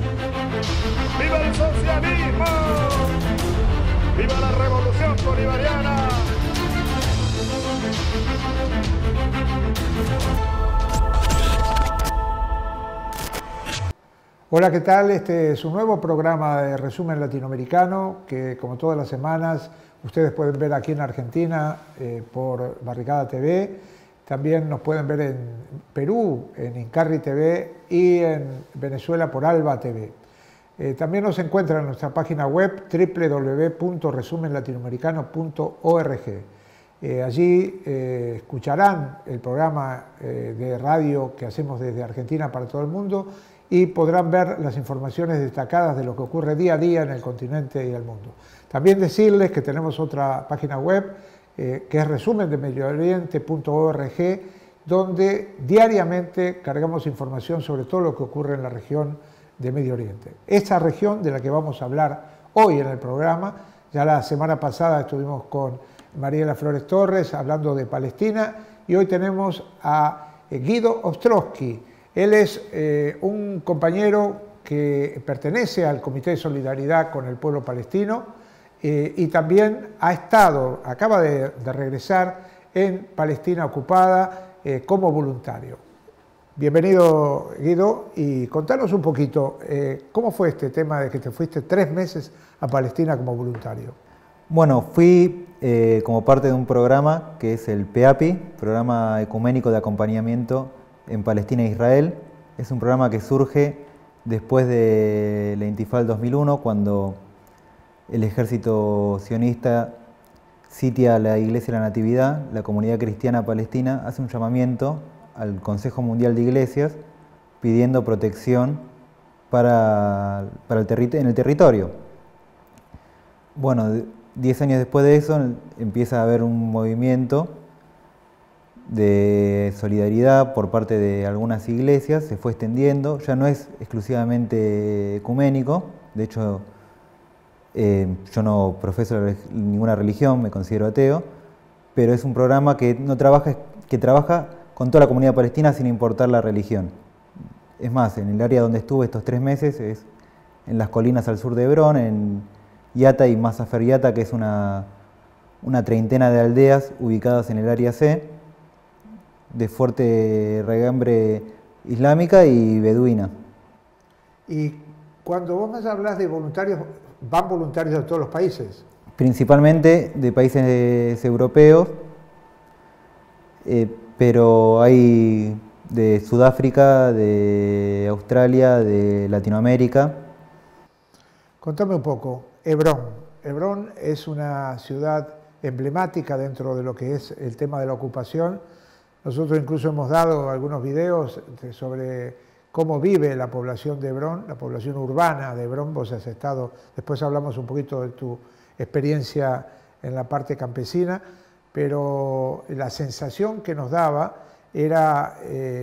¡Viva el socialismo! ¡Viva la revolución bolivariana! Hola, ¿qué tal? Este es un nuevo programa de resumen latinoamericano que, como todas las semanas, ustedes pueden ver aquí en Argentina por Barricada TV. También nos pueden ver en Perú, en Incarri TV, y en Venezuela por Alba TV. También nos encuentran en nuestra página web www.resumenlatinoamericano.org. Allí escucharán el programa de radio que hacemos desde Argentina para todo el mundo y podrán ver las informaciones destacadas de lo que ocurre día a día en el continente y el mundo. También decirles que tenemos otra página web que es resumendemediooriente.org, donde diariamente cargamos información sobre todo lo que ocurre en la región de Medio Oriente. Esta región de la que vamos a hablar hoy en el programa, ya la semana pasada estuvimos con Mariela Flores Torres hablando de Palestina y hoy tenemos a Guido Ostrowski. Él es un compañero que pertenece al Comité de Solidaridad con el Pueblo Palestino y también acaba de regresar en Palestina ocupada como voluntario. Bienvenido, Guido, y contanos un poquito, ¿cómo fue este tema de que te fuiste 3 meses a Palestina como voluntario? Bueno, fui como parte de un programa que es el PEAPI, Programa Ecuménico de Acompañamiento en Palestina e Israel. Es un programa que surge después de la Intifada del 2001, cuando el ejército sionista sitia la Iglesia de la Natividad. La comunidad cristiana palestina hace un llamamiento al Consejo Mundial de Iglesias pidiendo protección en el territorio. Bueno, 10 años después de eso empieza a haber un movimiento de solidaridad por parte de algunas iglesias, se fue extendiendo, ya no es exclusivamente ecuménico. De hecho, yo no profeso ninguna religión, me considero ateo, pero es un programa que trabaja con toda la comunidad palestina sin importar la religión. Es más, en el área donde estuve estos 3 meses es en las colinas al sur de Hebrón, en Yata y Masafer Yata, que es una treintena de aldeas ubicadas en el área C, de fuerte regambre islámica y beduina. Y cuando vos me hablas de voluntarios, ¿van voluntarios de todos los países? Principalmente de países europeos, pero hay de Sudáfrica, de Australia, de Latinoamérica. Contame un poco, Hebrón. Hebrón es una ciudad emblemática dentro de lo que es el tema de la ocupación. Nosotros incluso hemos dado algunos videos sobre cómo vive la población de Hebrón, la población urbana de Hebrón. Vos has estado, después hablamos un poquito de tu experiencia en la parte campesina, pero la sensación que nos daba era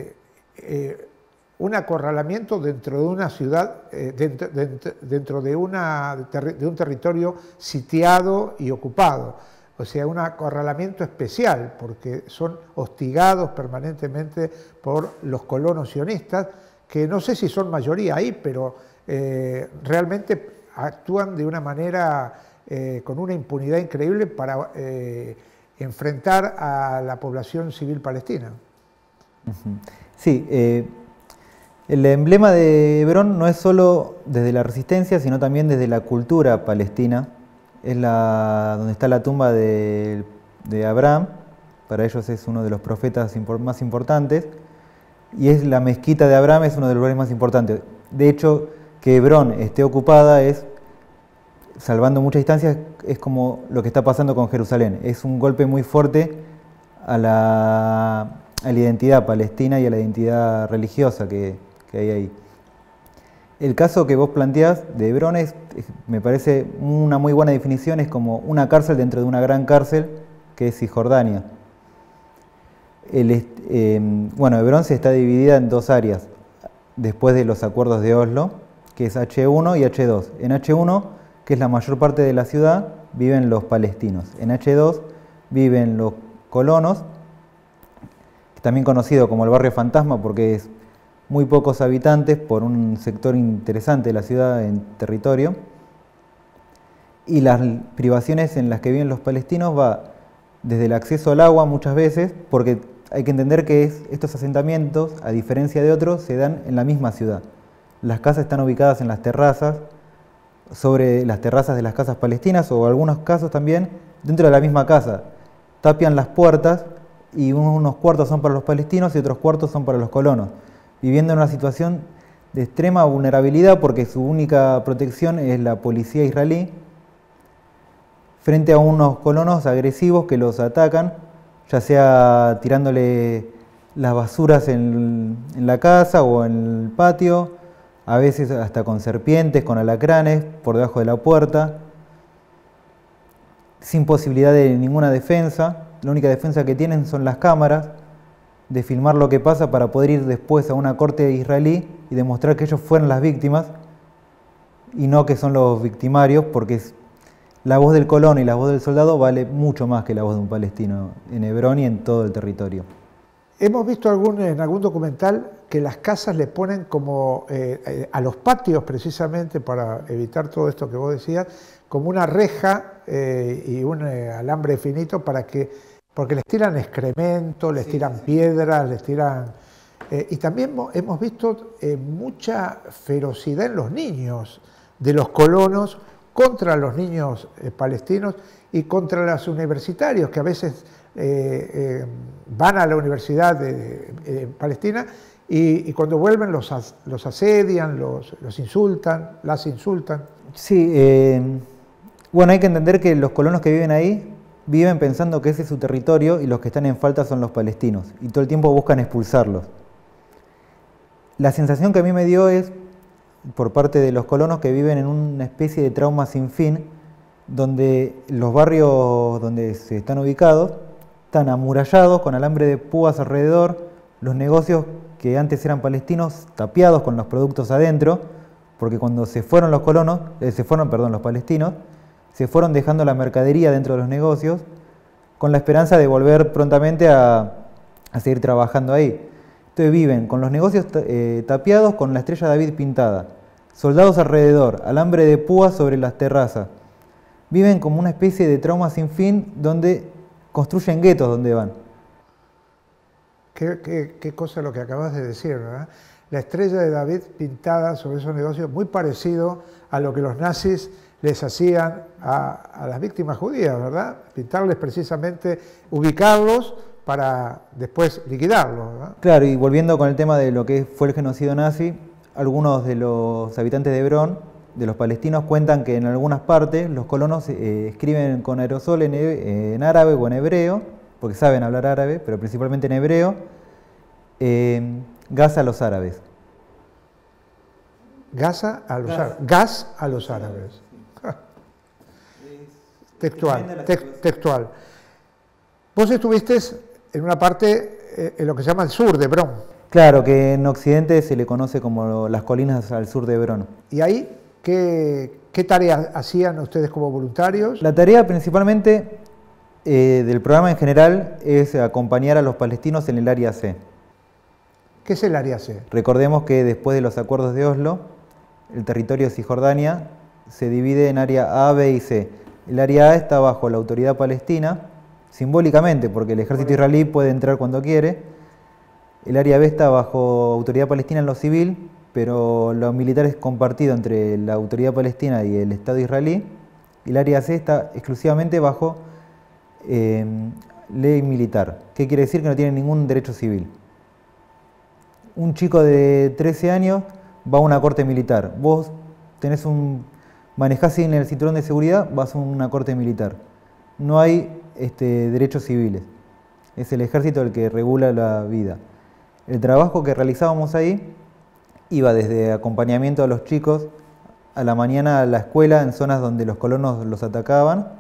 un acorralamiento dentro de una ciudad, dentro de un territorio sitiado y ocupado. O sea, un acorralamiento especial, porque son hostigados permanentemente por los colonos sionistas, que no sé si son mayoría ahí, pero realmente actúan de una manera con una impunidad increíble para enfrentar a la población civil palestina. Sí, el emblema de Hebrón no es solo desde la resistencia, sino también desde la cultura palestina. Es donde está la tumba de Abraham, para ellos es uno de los profetas más importantes, y es la mezquita de Abraham, es uno de los lugares más importantes. De hecho, que Hebrón esté ocupada es, salvando muchas distancias, es como lo que está pasando con Jerusalén. Es un golpe muy fuerte a la identidad palestina y a la identidad religiosa que hay ahí. El caso que vos planteás de Hebrón me parece una muy buena definición, es como una cárcel dentro de una gran cárcel que es Cisjordania. Bueno, Hebrón se está dividida en 2 áreas después de los acuerdos de Oslo, que es H1 y H2. En H1, que es la mayor parte de la ciudad, viven los palestinos. En H2 viven los colonos, también conocido como el barrio fantasma porque es muy pocos habitantes por un sector interesante de la ciudad en territorio. Y las privaciones en las que viven los palestinos va desde el acceso al agua muchas veces, porque hay que entender que estos asentamientos, a diferencia de otros, se dan en la misma ciudad. Las casas están ubicadas en las terrazas, sobre las terrazas de las casas palestinas, o en algunos casos también dentro de la misma casa. Tapian las puertas y unos cuartos son para los palestinos y otros cuartos son para los colonos, viviendo en una situación de extrema vulnerabilidad porque su única protección es la policía israelí, frente a unos colonos agresivos que los atacan, ya sea tirándole las basuras en la casa o en el patio, a veces hasta con serpientes, con alacranes por debajo de la puerta, sin posibilidad de ninguna defensa. La única defensa que tienen son las cámaras, de filmar lo que pasa para poder ir después a una corte israelí y demostrar que ellos fueron las víctimas y no que son los victimarios, porque la voz del colono y la voz del soldado vale mucho más que la voz de un palestino en Hebrón y en todo el territorio. Hemos visto en algún documental que las casas le ponen como a los patios, precisamente para evitar todo esto que vos decías, como una reja y un alambre finito porque les tiran excremento, les tiran piedras, les tiran... y también hemos visto mucha ferocidad en los niños de los colonos contra los niños palestinos y contra los universitarios que a veces van a la universidad de Palestina y cuando vuelven los asedian, los insultan, las insultan. Sí, bueno, hay que entender que los colonos que viven ahí viven pensando que ese es su territorio y los que están en falta son los palestinos y todo el tiempo buscan expulsarlos. La sensación que a mí me dio es por parte de los colonos que viven en una especie de trauma sin fin, donde los barrios donde se están ubicados están amurallados con alambre de púas alrededor, los negocios que antes eran palestinos tapiados con los productos adentro, porque cuando se fueron los palestinos, se fueron dejando la mercadería dentro de los negocios con la esperanza de volver prontamente a seguir trabajando ahí. Entonces viven con los negocios tapiados con la estrella David pintada, soldados alrededor, alambre de púas sobre las terrazas. Viven como una especie de trauma sin fin donde construyen guetos donde van. Qué cosa lo que acabas de decir, ¿verdad? La estrella de David pintada sobre esos negocios, muy parecido a lo que los nazis les hacían a las víctimas judías, ¿verdad? Pintarles precisamente, ubicarlos para después liquidarlos, ¿verdad? Claro, y volviendo con el tema de lo que fue el genocidio nazi, algunos de los habitantes de Hebrón, de los palestinos, cuentan que en algunas partes los colonos escriben con aerosol en árabe o en hebreo, porque saben hablar árabe, pero principalmente en hebreo, gas a los árabes. Gas a los árabes. Textual. Vos estuviste en una parte en lo que se llama el sur de Hebrón. Claro, que en Occidente se le conoce como las colinas al sur de Hebrón. ¿Y ahí qué tareas hacían ustedes como voluntarios? La tarea principalmente del programa en general es acompañar a los palestinos en el área C. ¿Qué es el área C? Recordemos que después de los acuerdos de Oslo, el territorio de Cisjordania se divide en área A, B y C. El área A está bajo la autoridad palestina, simbólicamente, porque el ejército israelí puede entrar cuando quiere. El área B está bajo autoridad palestina en lo civil, pero lo militar es compartido entre la autoridad palestina y el Estado israelí. Y el área C está exclusivamente bajo ley militar. ¿Qué quiere decir? Que no tiene ningún derecho civil. Un chico de 13 años va a una corte militar. Vos manejás sin el cinturón de seguridad, vas a una corte militar. No hay derechos civiles. Es el ejército el que regula la vida. El trabajo que realizábamos ahí iba desde acompañamiento a los chicos a la mañana a la escuela en zonas donde los colonos los atacaban,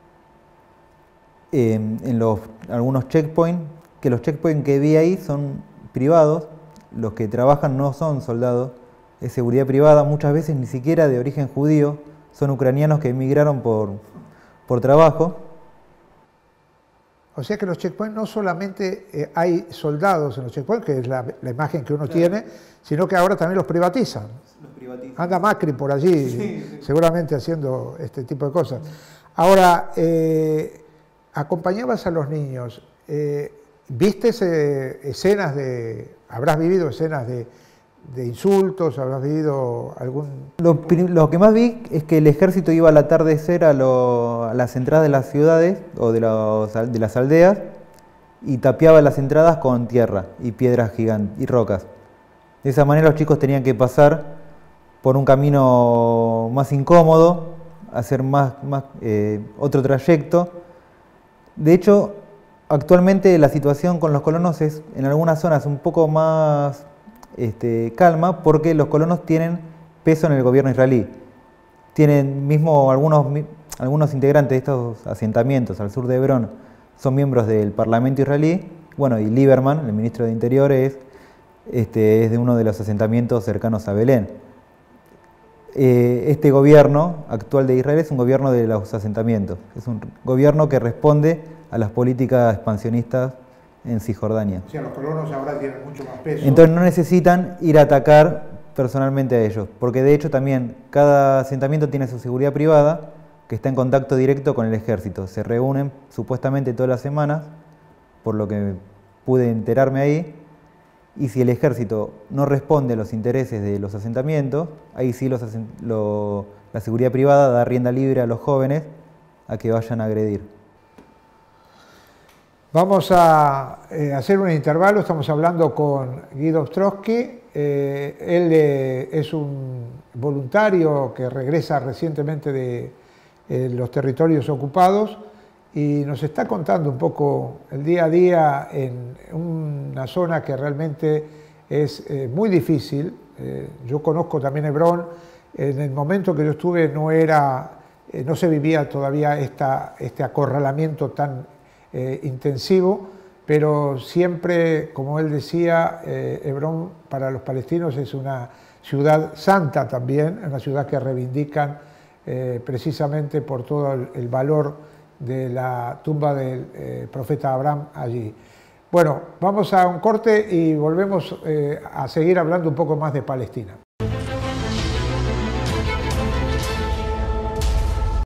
algunos checkpoints, que los checkpoints que vi ahí son privados, los que trabajan no son soldados, es seguridad privada, muchas veces ni siquiera de origen judío, son ucranianos que emigraron por trabajo. O sea que los checkpoints no solamente hay soldados en los checkpoints, que es la imagen que uno tiene, sino que ahora también los privatizan. Anda Macri por allí, sí. Seguramente haciendo este tipo de cosas. Ahora, acompañabas a los niños, ¿viste escenas habrás vivido escenas de insultos, habrás vivido algún...? Lo que más vi es que el ejército iba al atardecer a las entradas de las ciudades o de las aldeas y tapiaba las entradas con tierra y piedras gigantes y rocas. De esa manera los chicos tenían que pasar por un camino más incómodo, hacer otro trayecto. De hecho, actualmente la situación con los colonos es en algunas zonas un poco más calma, porque los colonos tienen peso en el gobierno israelí. Tienen mismo algunos integrantes de estos asentamientos al sur de Hebrón son miembros del Parlamento israelí. Bueno, y Lieberman, el ministro de Interior, es de uno de los asentamientos cercanos a Belén. Este gobierno actual de Israel es un gobierno de los asentamientos. Es un gobierno que responde a las políticas expansionistas en Cisjordania. O sea, los colonos ahora tienen mucho más peso. Entonces no necesitan ir a atacar personalmente a ellos, porque de hecho también cada asentamiento tiene su seguridad privada, que está en contacto directo con el ejército. Se reúnen supuestamente todas las semanas, por lo que pude enterarme ahí, y si el ejército no responde a los intereses de los asentamientos, ahí sí la seguridad privada da rienda libre a los jóvenes a que vayan a agredir. Vamos a hacer un intervalo, estamos hablando con Guido Ostrowski. Él es un voluntario que regresa recientemente de los territorios ocupados y nos está contando un poco el día a día en una zona que realmente es muy difícil. Yo conozco también Hebrón. En el momento que yo estuve no se vivía todavía este acorralamiento tan intensivo, pero siempre, como él decía, Hebrón para los palestinos es una ciudad santa también, una ciudad que reivindican precisamente por todo el valor de la tumba del profeta Abraham allí. Bueno, vamos a un corte y volvemos a seguir hablando un poco más de Palestina.